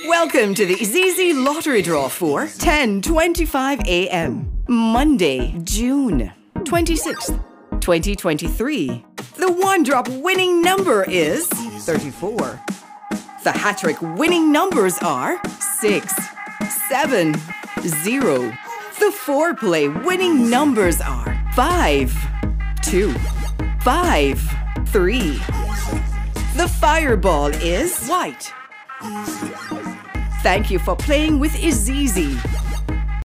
Welcome to the IZIZZI lottery draw for 10:25 a.m. Monday, June 26th, 2023. The one-drop winning number is 34. The HaTTrik winning numbers are 6, 7, 0. The four-play winning numbers are 5, 2, 5, 3. The fireball is white. Thank you for playing with IZIZZI.